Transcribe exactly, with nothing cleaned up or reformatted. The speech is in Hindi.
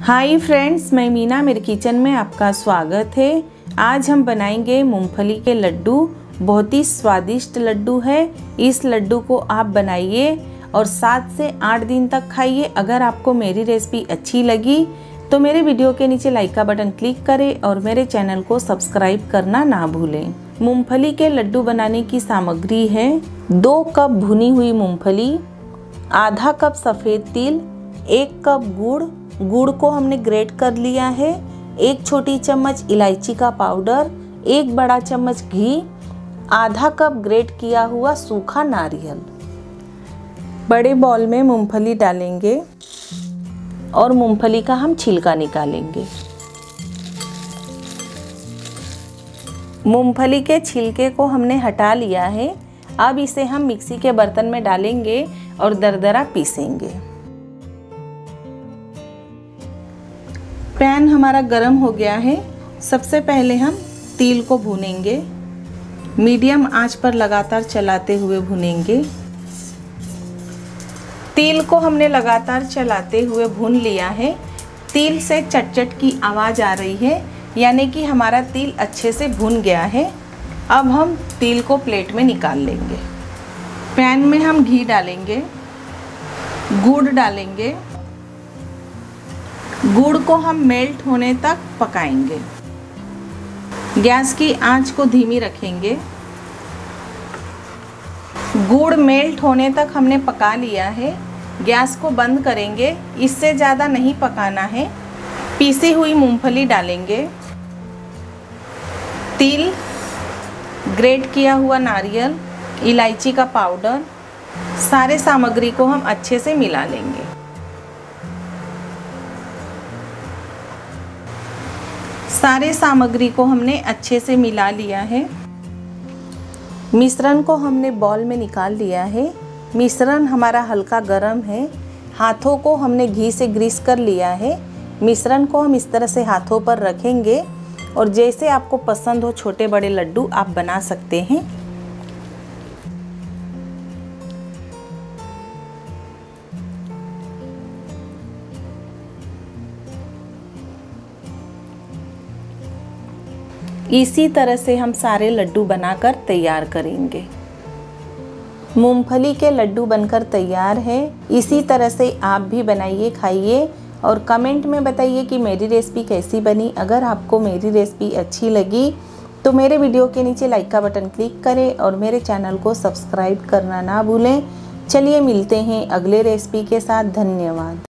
हाय फ्रेंड्स, मैं मीना, मेरे किचन में आपका स्वागत है। आज हम बनाएंगे मूंगफली के लड्डू। बहुत ही स्वादिष्ट लड्डू है। इस लड्डू को आप बनाइए और सात से आठ दिन तक खाइए। अगर आपको मेरी रेसिपी अच्छी लगी तो मेरे वीडियो के नीचे लाइक का बटन क्लिक करें और मेरे चैनल को सब्सक्राइब करना ना भूलें। मूंगफली के लड्डू बनाने की सामग्री है दो कप भुनी हुई मूंगफली, आधा कप सफ़ेद तिल, एक कप गुड़ गुड़ को हमने ग्रेट कर लिया है, एक छोटी चम्मच इलायची का पाउडर, एक बड़ा चम्मच घी, आधा कप ग्रेट किया हुआ सूखा नारियल। बड़े बॉल में मूंगफली डालेंगे और मूंगफली का हम छिलका निकालेंगे। मूंगफली के छिलके को हमने हटा लिया है। अब इसे हम मिक्सी के बर्तन में डालेंगे और दरदरा पीसेंगे। पैन हमारा गरम हो गया है। सबसे पहले हम तिल को भूनेंगे। मीडियम आंच पर लगातार चलाते हुए भूनेंगे। तिल को हमने लगातार चलाते हुए भून लिया है। तिल से चटचट की आवाज़ आ रही है, यानी कि हमारा तिल अच्छे से भून गया है। अब हम तिल को प्लेट में निकाल लेंगे। पैन में हम घी डालेंगे, गुड़ डालेंगे। गुड़ को हम मेल्ट होने तक पकाएंगे। गैस की आंच को धीमी रखेंगे। गुड़ मेल्ट होने तक हमने पका लिया है। गैस को बंद करेंगे। इससे ज़्यादा नहीं पकाना है। पीसी हुई मूंगफली डालेंगे, तिल, ग्रेट किया हुआ नारियल, इलायची का पाउडर, सारे सामग्री को हम अच्छे से मिला लेंगे। सारे सामग्री को हमने अच्छे से मिला लिया है। मिश्रण को हमने बॉल में निकाल लिया है। मिश्रण हमारा हल्का गरम है। हाथों को हमने घी से ग्रीस कर लिया है। मिश्रण को हम इस तरह से हाथों पर रखेंगे और जैसे आपको पसंद हो छोटे बड़े लड्डू आप बना सकते हैं। इसी तरह से हम सारे लड्डू बनाकर तैयार करेंगे। मूंगफली के लड्डू बनकर तैयार है। इसी तरह से आप भी बनाइए, खाइए और कमेंट में बताइए कि मेरी रेसिपी कैसी बनी। अगर आपको मेरी रेसिपी अच्छी लगी तो मेरे वीडियो के नीचे लाइक का बटन क्लिक करें और मेरे चैनल को सब्सक्राइब करना ना भूलें। चलिए मिलते हैं अगले रेसिपी के साथ। धन्यवाद।